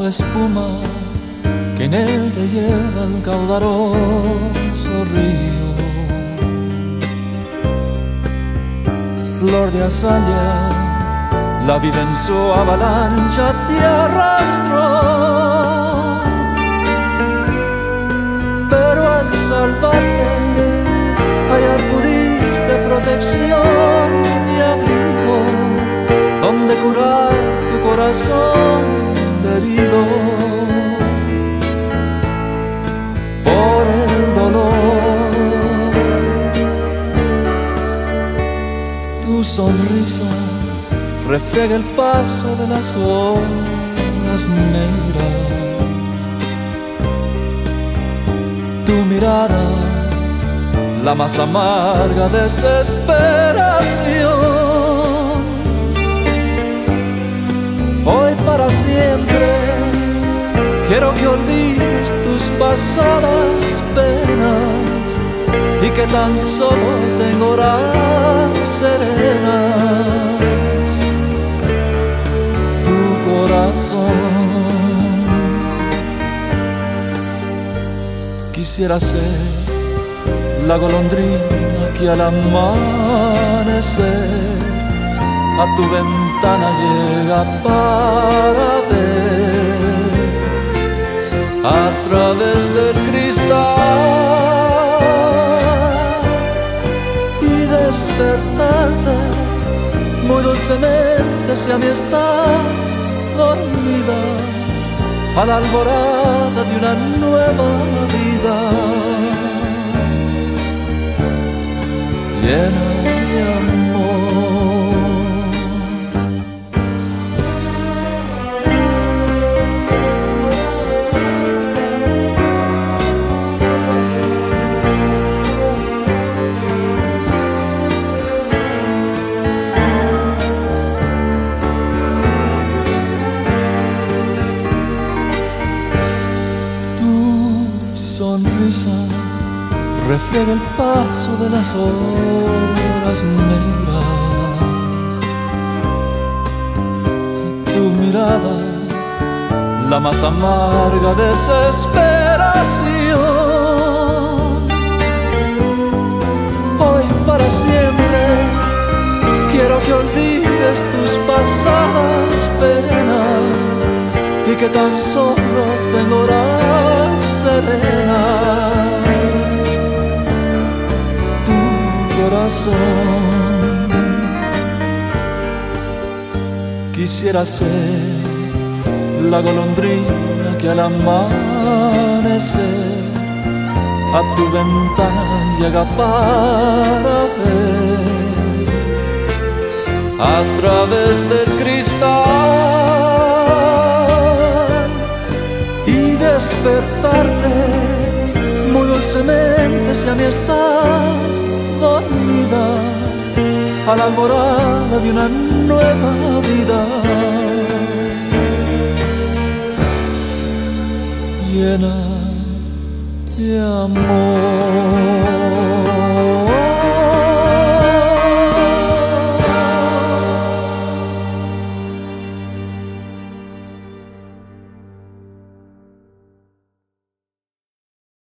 la espuma que en él te lleva el caudaloso río. Flor de azalea, la vida en su avalancha te arrastró, pero al salvarte hallar pudiste protección y abrigo donde curar tu corazón herido por el dolor. Tu sonrisa refriega el paso de las horas negras. Tu mirada, la más amarga desesperación. Hoy para siempre quiero que olvides tus pasadas penas y que tan solo tengo horas serenas. Tu corazón quisiera ser la golondrina que al amanecer a tu ventana llega para ver a través del cristal y despertarte muy dulcemente si a mí estás dormida a la alborada de una nueva vida llena de amor. Sonrisa refriega el paso de las horas negras. Tu mirada, la más amarga desesperación. Hoy para siempre quiero que olvides tus pasadas penas y que tan solo tengo horas serenas. Tu corazón quisiera ser la golondrina que al amanecer a tu ventana llega para ver a través del cristal y despertarte muy dulcemente si a mí estás dormida a la alborada de una nueva vida llena de amor.